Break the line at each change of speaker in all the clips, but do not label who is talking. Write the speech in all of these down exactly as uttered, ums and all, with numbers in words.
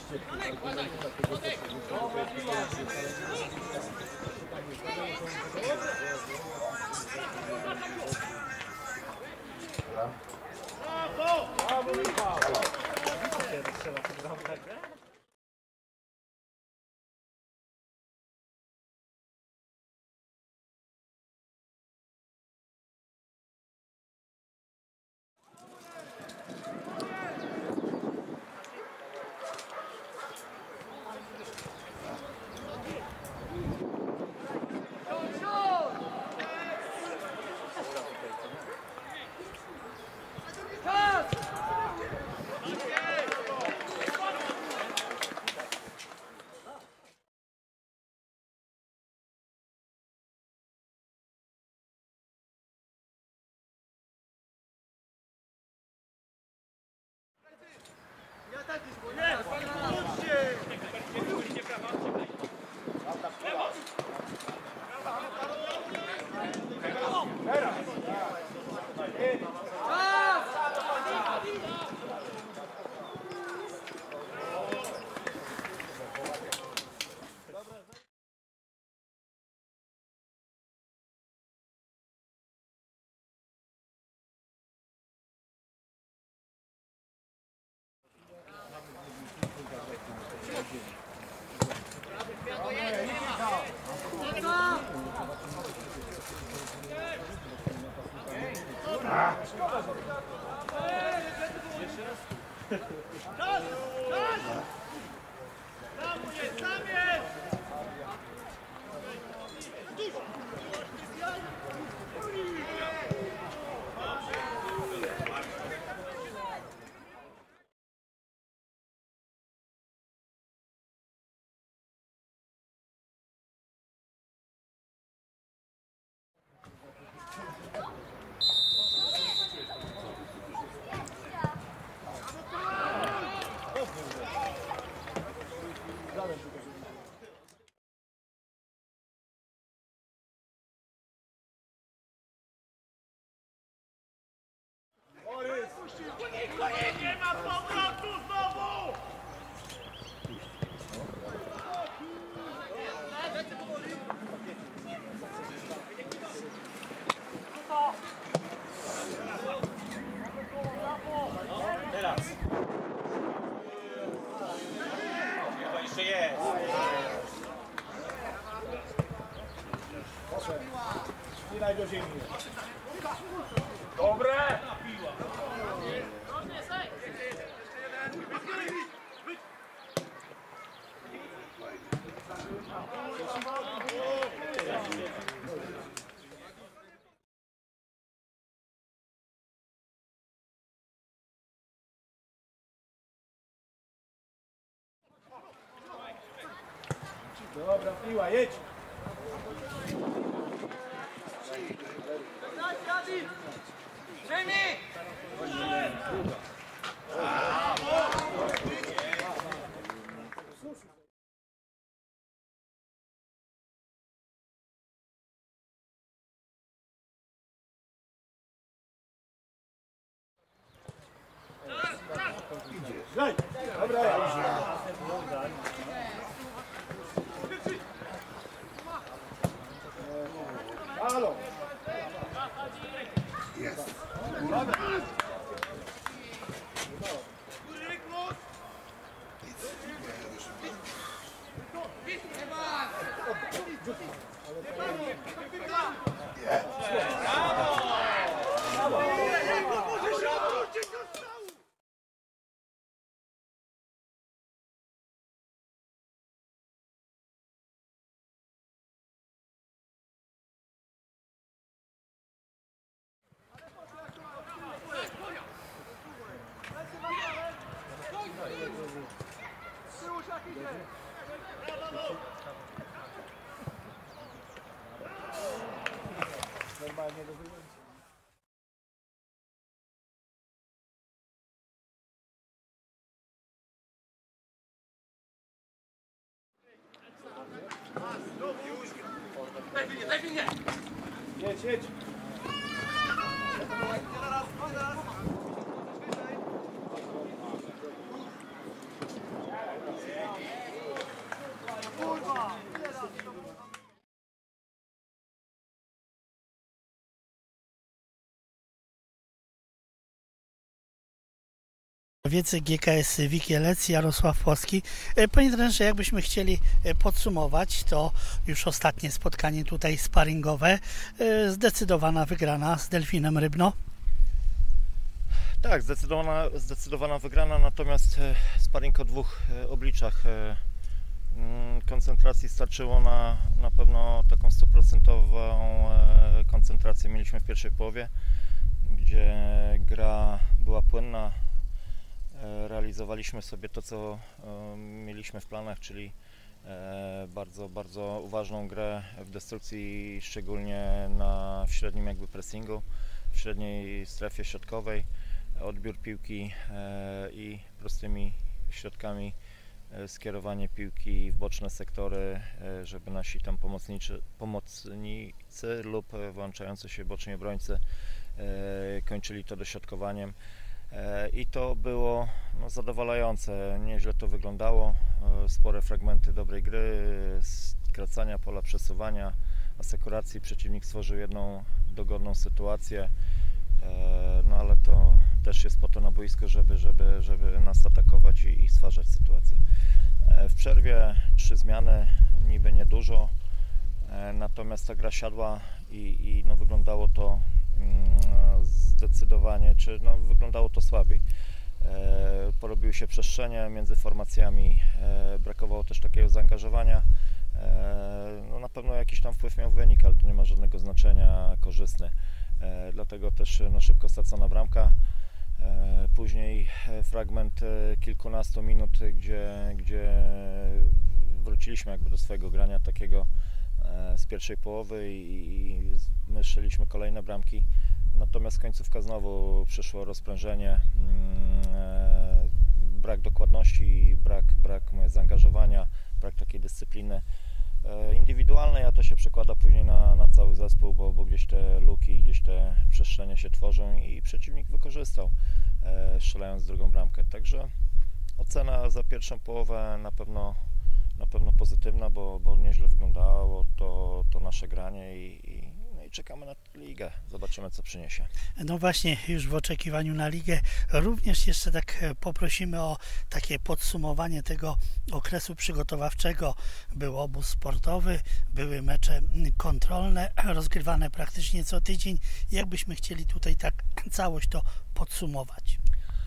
Nie ma powrotu znowu!
Teraz. Chyba jeszcze jest.
Spinaj do ziemi.
Dobre!
Dobra, piła, jedź. Graj. Dobra. Halo.
Jest.
Normalnie do wyjęcia. Jedź, jedź.
Wiedzy G K S Wikielec, Jarosław Płocki. Panie trenerze, jakbyśmy chcieli podsumować, to już ostatnie spotkanie tutaj sparingowe, zdecydowana wygrana z Delfinem Rybno.
Tak, zdecydowana, zdecydowana wygrana, natomiast sparing o dwóch obliczach. Koncentracji starczyło na, na pewno taką stuprocentową koncentrację mieliśmy w pierwszej połowie, gdzie gra była płynna. Realizowaliśmy sobie to, co mieliśmy w planach, czyli bardzo, bardzo uważną grę w destrukcji, szczególnie na, w średnim jakby pressingu, w średniej strefie środkowej, odbiór piłki i prostymi środkami skierowanie piłki w boczne sektory, żeby nasi tam pomocniczy, pomocnicy lub włączający się boczni obrońcy kończyli to dośrodkowaniem. I to było no, zadowalające, nieźle to wyglądało, spore fragmenty dobrej gry, skracania pola przesuwania, asekuracji, przeciwnik stworzył jedną dogodną sytuację, no ale to też jest po to na boisku, żeby, żeby, żeby nas atakować i, i stwarzać sytuację. W przerwie trzy zmiany, niby niedużo, natomiast ta gra siadła i, i no, wyglądało to zdecydowanie, czy no, wyglądało to słabiej. E, porobiły się przestrzenie między formacjami, e, brakowało też takiego zaangażowania. E, no, na pewno jakiś tam wpływ miał wynik, ale to nie ma żadnego znaczenia korzystny. E, dlatego też no, szybko stracona bramka. E, później fragment kilkunastu minut, gdzie, gdzie wróciliśmy jakby do swojego grania takiego e, z pierwszej połowy i, i my strzeliśmy kolejne bramki. Natomiast końcówka znowu przyszło rozprężenie, e, brak dokładności, brak, brak moje zaangażowania, brak takiej dyscypliny e, indywidualnej, a to się przekłada później na, na cały zespół, bo, bo gdzieś te luki, gdzieś te przestrzenie się tworzą i przeciwnik wykorzystał, e, strzelając drugą bramkę. Także ocena za pierwszą połowę na pewno, na pewno pozytywna, bo, bo nieźle wyglądało to, to nasze granie i, i i czekamy na ligę, zobaczymy co przyniesie.
No właśnie, już w oczekiwaniu na ligę również jeszcze tak poprosimy o takie podsumowanie tego okresu przygotowawczego. Był obóz sportowy, były mecze kontrolne, rozgrywane praktycznie co tydzień. Jakbyśmy chcieli tutaj tak całość to podsumować?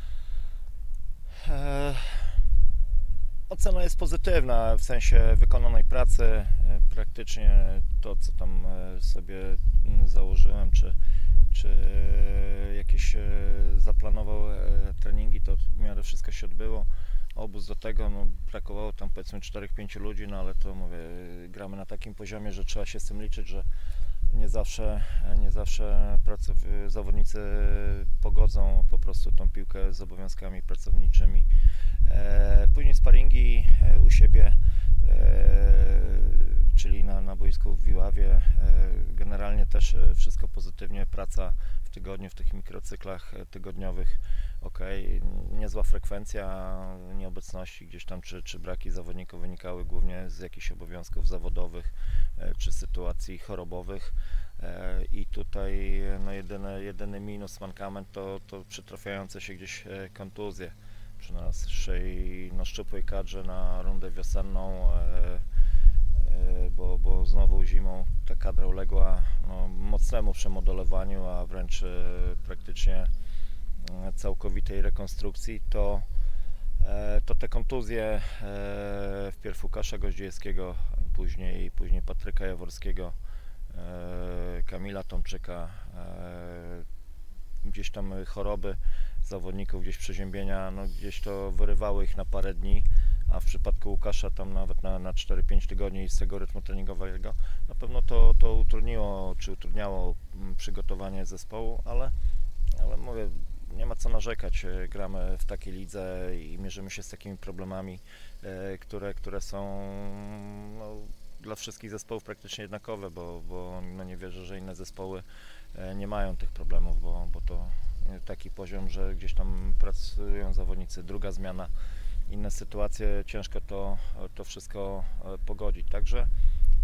Eee... Ocena jest pozytywna w sensie wykonanej pracy, praktycznie to, co tam sobie założyłem, czy, czy jakieś zaplanował treningi, to w miarę wszystko się odbyło. Obóz do tego, no, brakowało tam powiedzmy czterech pięciu ludzi, no ale to mówię, gramy na takim poziomie, że trzeba się z tym liczyć, że nie zawsze, nie zawsze pracow- zawodnicy pogodzą po prostu tą piłkę z obowiązkami pracowniczymi. Później sparingi u siebie, czyli na, na boisku w Wiławie. Generalnie też wszystko pozytywnie, praca w tygodniu, w tych mikrocyklach tygodniowych, ok, niezła frekwencja nieobecności gdzieś tam, czy, czy braki zawodników wynikały głównie z jakichś obowiązków zawodowych, czy sytuacji chorobowych. I tutaj no jedyny, jedyny minus, mankament to, to przytrafiające się gdzieś kontuzje. Przy naszej no, szczupłej kadrze na rundę wiosenną, e, e, bo, bo znowu zimą ta kadra uległa no, mocnemu przemodelowaniu, a wręcz e, praktycznie e, całkowitej rekonstrukcji, to, e, to te kontuzje e, wpierw Łukasza Goździejewskiego, później, później Patryka Jaworskiego, e, Kamila Tomczyka, e, gdzieś tam choroby zawodników, gdzieś przeziębienia, no gdzieś to wyrywało ich na parę dni, a w przypadku Łukasza tam nawet na, na cztery pięć tygodni z tego rytmu treningowego na pewno to, to utrudniło, czy utrudniało przygotowanie zespołu, ale, ale mówię, nie ma co narzekać, gramy w takiej lidze i mierzymy się z takimi problemami, które, które są no, dla wszystkich zespołów praktycznie jednakowe, bo, bo no nie wierzę, że inne zespoły nie mają tych problemów, bo, bo to taki poziom, że gdzieś tam pracują zawodnicy, druga zmiana, inne sytuacje, ciężko to, to wszystko pogodzić. Także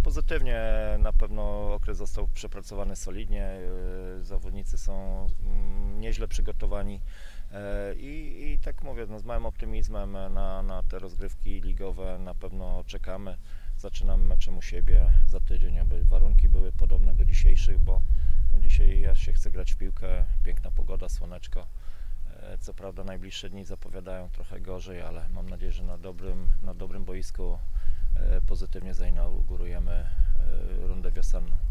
pozytywnie, na pewno okres został przepracowany solidnie, yy, zawodnicy są mm, nieźle przygotowani yy, i, i tak mówię, no, z małym optymizmem na, na te rozgrywki ligowe na pewno czekamy. Zaczynamy meczem u siebie za tydzień, aby warunki były podobne do dzisiejszych, bo no, dzisiaj ja się chcę grać w piłkę, piękna pogoda, słoneczko. Yy, co prawda najbliższe dni zapowiadają trochę gorzej, ale mam nadzieję, że na dobrym, na dobrym boisku pozytywnie zainaugurujemy rundę wiosenną.